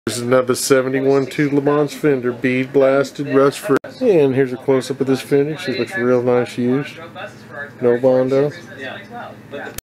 This is another 71 to LeMans Fender, bead blasted, rust free. And here's a close up of this finish. It looks real nice used. No Bondo.